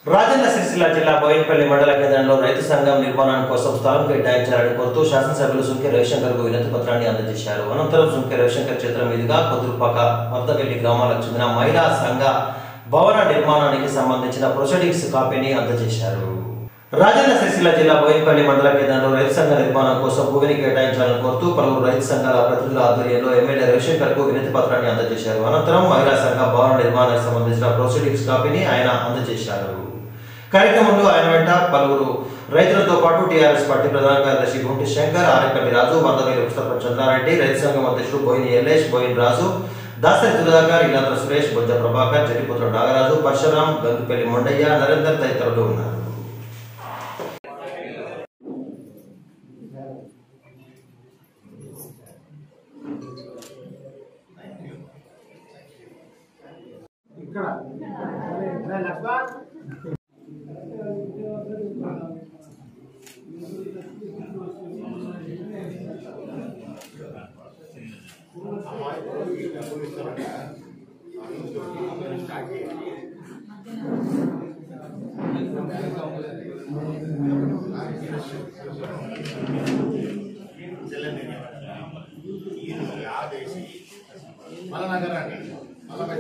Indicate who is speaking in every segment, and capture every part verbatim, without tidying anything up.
Speaker 1: రాజన్న సిరిసిల్ల జిల్లా బోయినపల్లి మండల కేంద్రంలో రైతు సంఘం నిర్మాణం కోసం స్థలం కేటాయించాలని కోరుతూ శాసనసభ్యులు సుంకె రవిశంకర్కు వినతి పత్రాన్ని అందజేశారు. అనంతరం సుంకె రవిశంకర్ చేతుల మీదుగా కొదురుపాక మర్దవెల్లి గ్రామాలకు చెందిన మహిళా సంఘ భవన నిర్మాణానికి సంబంధించిన ప్రొసీడింగ్స్ కాపీని అందజేశారు. రాజన్న సిరిసిల్ల జిల్లా బోయినపల్లి మండల కేంద్రంలో రైతు సంఘ నిర్మాణం కోసం భూమిని కేటాయించాలని కోరుతూ పలువురు రైతు సంఘాల ప్రతినిధుల ఆధ్వర్యంలో ఎమ్మెల్యే రవిశంకర్కు వినతి పత్రాన్ని అందజేశారు. అనంతరం మహిళా సంఘ భవన నిర్మాణానికి సంబంధించిన ప్రొసీడింగ్స్ కాపీని ఆయన అందజేశారు. కార్యక్రమంలో ఆయన వెంట పలువురు రైతులతో పాటు టీఆర్ఎస్ పార్టీ ప్రధాన కార్యదర్శి గుంటి శంకర్, ఆరేపల్లి రాజు, మర్దవెల్లి సర్పంచ్ చంద్రారెడ్డి, రైతు సంఘం అధ్యక్షుడు బోయిని ఎల్లేష్, బోయిన్ రాజు, దాసరి సుధాకర్, ఇలాంద్ర సురేష్, బొజ్జ ప్రభాకర్, జరిపుత్ర నాగరాజు, పరశురాం, గంగుపల్లి మొండయ్య, నరేందర్ తదితరులు ఉన్నారు.
Speaker 2: మన నగరాన్ని మళ్ళీ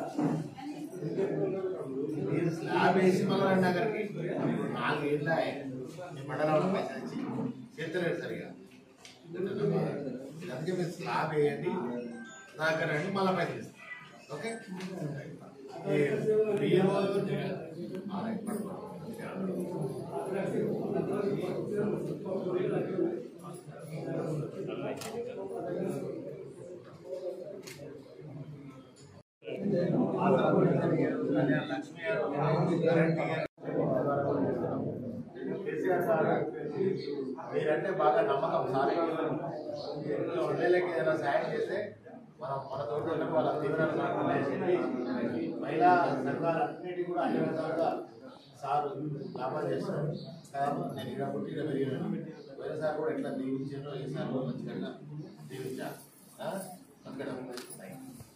Speaker 2: మీరు స్లాబ్ వేసి మళ్ళీ నగర్కి నాలుగేళ్ళ మండలంలో పైసలు ఇచ్చి చేస్తలేరు సరిగా. అందుకే మీరు స్లాబ్ వేయండి, నగరాన్ని మళ్ళీ పైసలు ఇస్తారు. ఓకే, మీరంటే బాగా నమ్మకం. సార్ ఉండేళ్ళకి ఏదైనా సాయం చేస్తే మనం మన తోటి ఉంటే వాళ్ళ తీవ్రంగా మహిళా సంఘాలన్నిటి కూడా అన్ని విధాలుగా సార్ లాభాలు చేస్తారు. నేను ఇలా పుట్టి ఇలా పెరిగినాను. వైఎస్ఆర్ కూడా ఎట్లా దీవించానో ఈసారి మంచిగా దీవించా. అందుకని